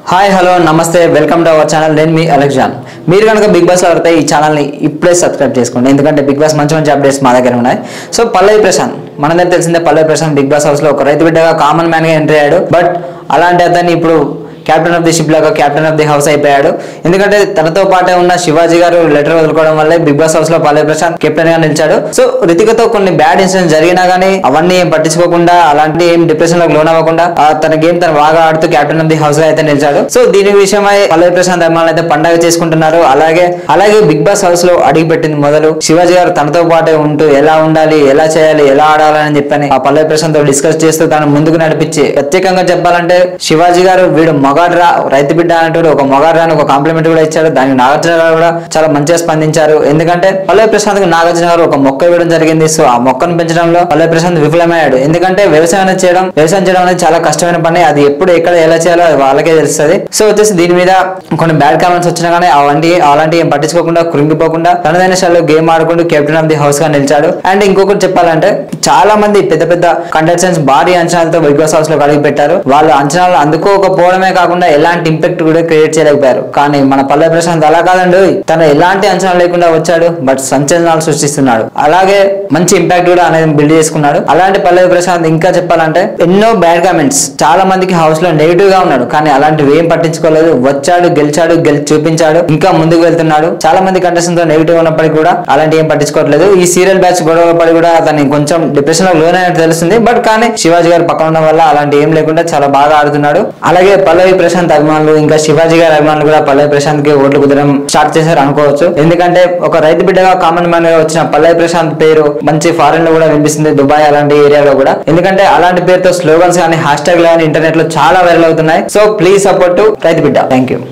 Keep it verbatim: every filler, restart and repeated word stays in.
Hi hello నమస్తే welcome to our channel. నేను మీ అలెక్జాన్. మీరు కనుక బిగ్ బాస్ ఆడితే ఈ ఛానల్ని ఇప్పుడే సబ్స్క్రైబ్ చేసుకోండి, ఎందుకంటే బిగ్ బాస్ మంచి మంచి అప్డేట్స్ మా దగ్గర ఉన్నాయి. సో పల్లవి ప్రశాంత్ మనందరికి తెలిసిందే. Pallavi Prashanth Bigg Boss house లో ఒక రైతు బిడ్డగా కామన్ మ్యాన్ గా ఎంట్రీ అయ్యాడు. బట్ అలాంటి అతన్ని ఇప్పుడు క్యాప్టెన్ ఆఫ్ ది షిప్ లాగా క్యాప్టెన్ ఆఫ్ ది హౌస్ అయిపోయాడు. ఎందుకంటే తనతో పాటే ఉన్న శివాజీ గారు లెటర్ వదులుకోవడం వల్లే బిగ్ బాస్ హౌస్ లో పల్లవి ప్రశాంత్ కెప్టెన్ గా నిలిచాడు. సో రితికతో కొన్ని బ్యాడ్ ఇన్సిడెంట్స్ జరిగినా గానీ అవన్నీ ఏం పట్టించుకోకుండా, అలాంటి ఏం డిప్రెషన్ లోకి లోన్ అవ్వకుండా తన గేమ్ తను బాగా ఆడుతూ క్యాప్టెన్ ఆఫ్ ది హౌస్ గా అయితే నిలిచాడు. సో దీని విషయమై పల్లవి ప్రశాంత్ అభిమానులు అయితే పండగ చేసుకుంటున్నారు. అలాగే అలాగే బిగ్ బాస్ హౌస్ లో అడిగి పెట్టింది మొదలు శివాజీ గారు తనతో పాటే ఉంటూ ఎలా ఉండాలి, ఎలా చేయాలి, ఎలా ఆడాలని చెప్పని ఆ పల్లవి ప్రశాంత్ తో డిస్కస్ చేస్తూ తను ముందుకు నడిపించి, ప్రత్యేకంగా చెప్పాలంటే శివాజీ గారు వీడు మగాడ్రా, రైతు బిడ్డ అంటూ ఒక మగాడ్రా అని ఒక కాంప్లిమెంట్ కూడా ఇచ్చాడు. దానికి నాగార్జున గారు కూడా చాలా మంచిగా స్పందించారు. ఎందుకంటే పల్లవి ప్రశాంత్ కి నాగార్జున గారు ఒక మొక్క ఇవ్వడం జరిగింది. సో ఆ మొక్కను పెంచడంలో పల్లవి ప్రశాంత్ విఫలమయ్యాడు. ఎందుకంటే వ్యవసాయం చేయడం వ్యవసాయం చేయడం అనేది చాలా కష్టమైన పని. అది ఎప్పుడు ఎక్కడ ఎలా చేయాలో అది వాళ్ళకే తెలుస్తుంది. సో వచ్చేసి దీని మీద కొన్ని బ్యాడ్ కామెంట్స్ వచ్చినా కానీ అవంటి అలాంటి ఏం పట్టించుకోకుండా, కృంగిపోకుండా తనదైన షాలో గేమ్ ఆడుకుంటూ కెప్టెన్ ఆఫ్ ది హౌస్ గా నిలిచాడు. అండ్ ఇంకొకటి చెప్పాలంటే చాలా మంది పెద్ద పెద్ద కంటెస్టెంట్స్ భారీ అంచనాలతో బిగ్ బాస్ హౌస్ లో అడుగు పెట్టారు. వాళ్ళు అంచనాలు అందుకోకపోవడమే కాకుండా ఎలాంటి ఇంపాక్ట్ కూడా క్రియేట్ చేయలేకపోయారు. కానీ మన పల్లవి ప్రశాంత్ అలా కాదండి, తను ఎలాంటి అంచనాలు లేకుండా వచ్చాడు, బట్ సంచలనాలు సృష్టిస్తున్నాడు. అలాగే మంచి ఇంపాక్ట్ కూడా అనేది బిల్డ్ చేసుకున్నాడు. అలాంటి పల్లవి ప్రశాంత్ ఇంకా చెప్పాలంటే ఎన్నో బ్యాడ్ కామెంట్స్, చాలా మందికి హౌస్ లో నెగిటివ్ గా ఉన్నాడు, కానీ అలాంటివి ఏం పట్టించుకోలేదు. వచ్చాడు, గెలిచాడు, గెలిచి చూపించాడు, ఇంకా ముందుకు వెళ్తున్నాడు. చాలా మంది కంటెస్టెంట్స్ తో నెగిటివ్ ఉన్నప్పటికీ కూడా అలాంటి ఏం పట్టించుకోవట్లేదు. ఈ సీరియల్ బ్యాచ్ గొడవ పడి కూడా అతన్ని కొంచెం డిప్రెషన్ లో లోన్ అయినట్టు తెలుస్తుంది. బట్ కానీ శివాజీ గారు పక్కన ఉండడం వల్ల అలాంటి ఏం లేకుండా చాలా బాగా ఆడుతున్నాడు. అలాగే పల్లవి ప్రశాంత్ అభిమానులు ఇంకా శివాజీ గారి అభిమానులు కూడా పల్లవి ప్రశాంత్ కి ఓట్లు కుదరడం స్టార్ట్ చేశారు అనుకోవచ్చు. ఎందుకంటే ఒక రైతు బిడ్డగా కామన్ మ్యాన్ గా వచ్చిన పల్లవి ప్రశాంత్ పేరు మంచి ఫారెన్ లో కూడా వినిపిస్తుంది, దుబాయ్ అలాంటి ఏరియాలో కూడా. ఎందుకంటే అలాంటి పేరుతో స్లోగన్స్ కానీ హ్యాష్ ట్యాగ్ కానీ ఇంటర్నెట్ లో చాలా వైరల్ అవుతున్నాయి. సో ప్లీజ్ సపోర్ట్ రైతు బిడ్డ. Thank you.